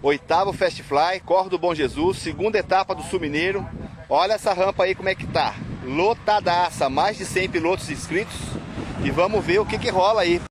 8º Fast Fly, Corre do Bom Jesus, segunda etapa do Sul Mineiro. Olha essa rampa aí como é que tá. Lotadaça, mais de 100 pilotos inscritos. E vamos ver o que rola aí.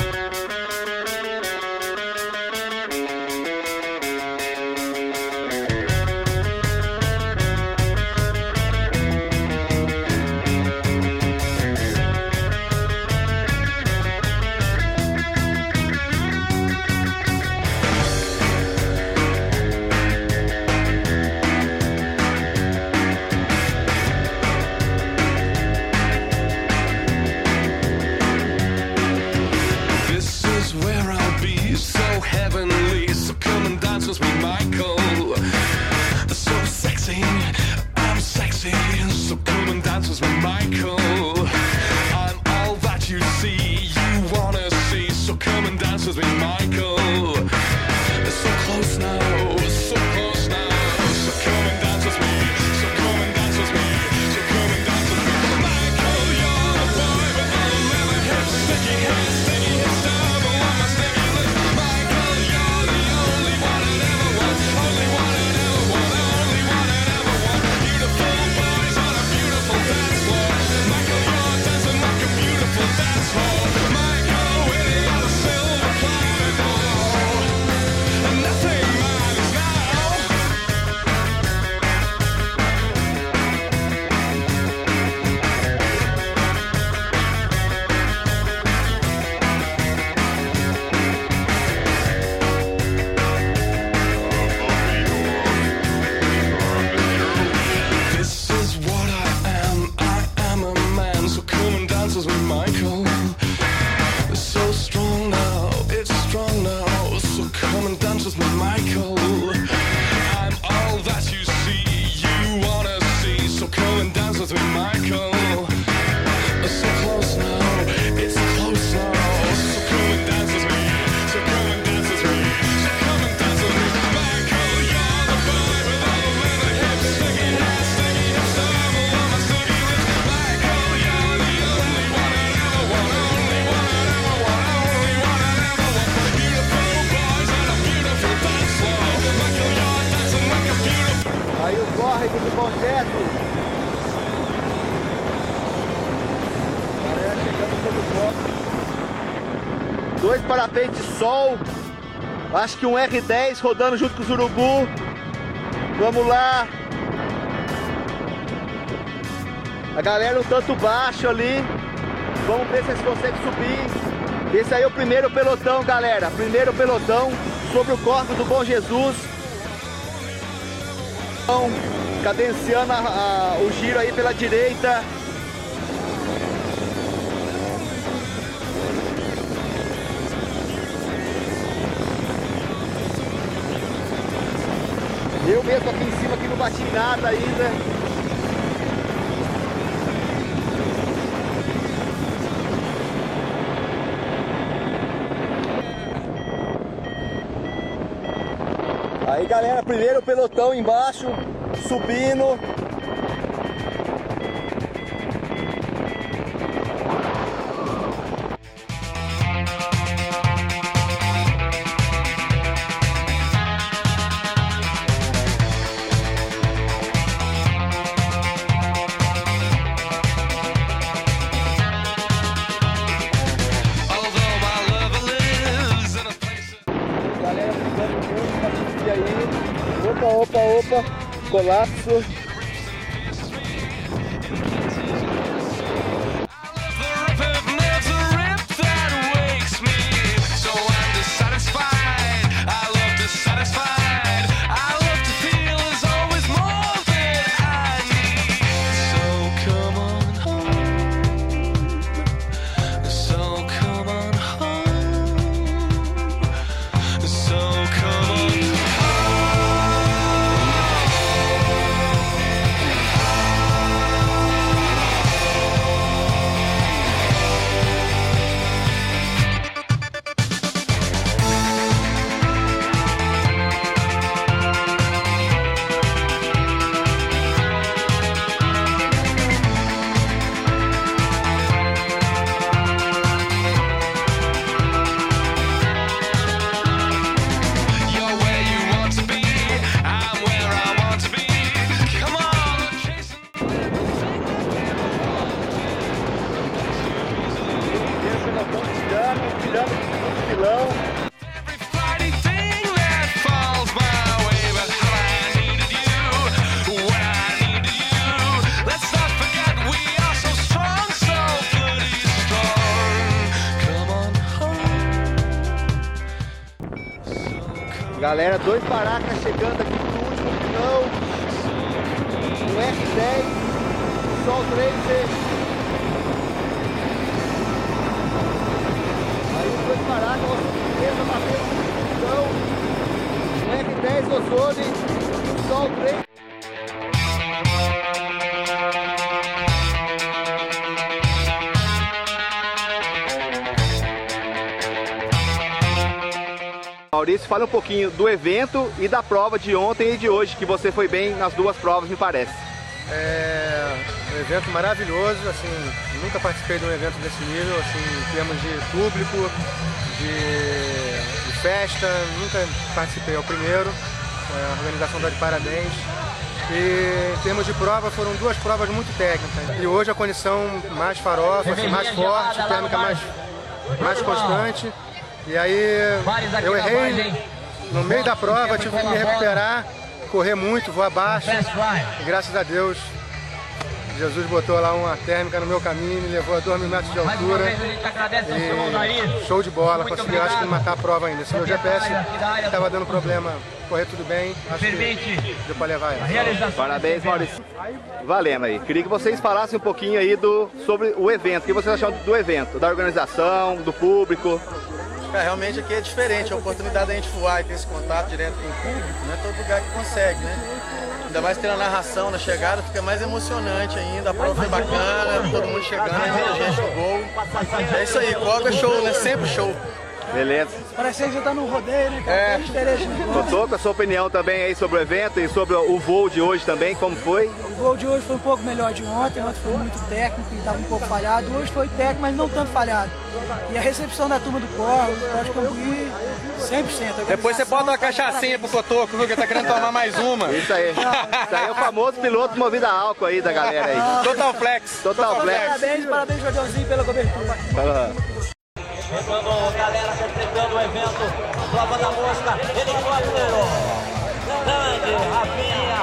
Do projeto. Galera chegando todo foto. 2 parapentes Sol. Acho que um R10 rodando junto com os urubu. Vamos lá. A galera um tanto baixo ali. Vamos ver se eles conseguem subir. Esse aí é o primeiro pelotão, galera. Primeiro pelotão sobre o Corre do Bom Jesus. Cadenciando o giro aí pela direita. Eu mesmo aqui em cima aqui não bati nada ainda. Aí galera, primeiro pelotão embaixo, subindo. Opa, colapso. Galera, 2 Paracas chegando aqui no último final. No R10, Sol Tracer. Aí os 2 Paracas, uma surpresa, batendo no R10 Ozone e o Sol Tracer. Maurício, fala um pouquinho do evento e da prova de ontem e de hoje, que você foi bem nas 2 provas, me parece. É um evento maravilhoso, assim, nunca participei de um evento desse nível, assim, em termos de público, de festa, nunca participei, é o primeiro, a organização está de parabéns. E em termos de prova, foram 2 provas muito técnicas. E hoje a condição mais farofa, assim, mais forte, térmica mais constante. E aí eu errei no meio da prova, tive que me recuperar, correr muito, voar baixo. E graças a Deus, Jesus botou lá uma térmica no meu caminho, me levou a 2.000 metros de altura. E show de bola, consegui, acho que matar a prova ainda. Se meu GPS estava dando problema, correr tudo bem, acho que deu para levar ela. Parabéns, Maurício. Valendo aí. Queria que vocês falassem um pouquinho aí sobre o evento. O que vocês acharam do evento, da organização, do público? Cara, realmente aqui é diferente, a oportunidade da gente voar e ter esse contato direto com o público, não é todo lugar que consegue, né? Ainda mais tendo a narração na chegada, fica mais emocionante ainda, a prova foi bacana, todo mundo chegando, muita gente no gol. É isso aí, Coga é show, né? Sempre show. Beleza. Parece que já tá no rodeio, né, cara? É diferente. Doutor, com a sua opinião também aí sobre o evento e sobre o voo de hoje também, como foi? O voo de hoje foi um pouco melhor de ontem foi muito técnico e estava um pouco falhado. Hoje foi técnico, mas não tanto falhado. E a recepção da turma do Corvo, pode concluir 100%. Depois você bota uma cachaçinha pro Cotoco, viu, que tá querendo tomar mais uma. Isso aí. Isso aí é o famoso piloto movido a álcool aí da galera aí. Total Flex. Total Flex. Parabéns, Jordãozinho, pela cobertura. Chegando, galera, completando o evento, prova da mosca, helicóptero, grande, Rafinha,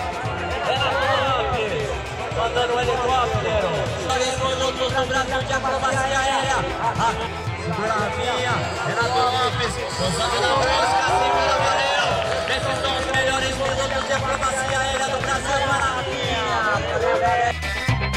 Renato, mandando o helicóptero, histórias produtos do Brasil de acrobacia aérea, segura a Rafinha, Renato Lopes, usando na mosca, segura o Valeu, esses são os melhores produtos de acrobacia aérea do Brasil para a Rafinha.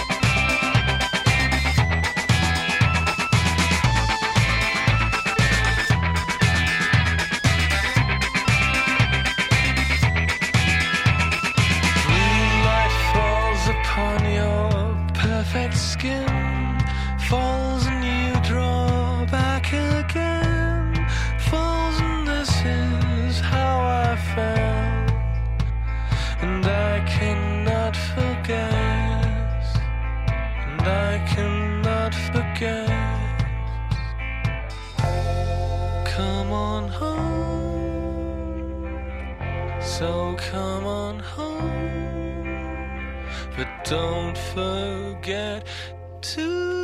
Skin falls and you draw back again, falls and this is how I felt, and I cannot forget, and I cannot forget. Come on home, so come on home, but don't forget to